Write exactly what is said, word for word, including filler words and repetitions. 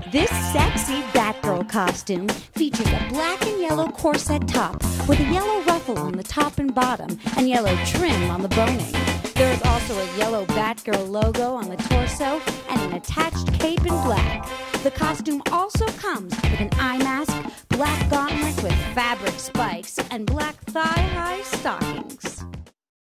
This sexy Batgirl costume features a black and yellow corset top with a yellow ruffle on the top and bottom and yellow trim on the boning. There is also a yellow Batgirl logo on the torso and an attached cape in black. The costume also comes with an eye mask, black gauntlets with fabric spikes, and black thigh-high stockings.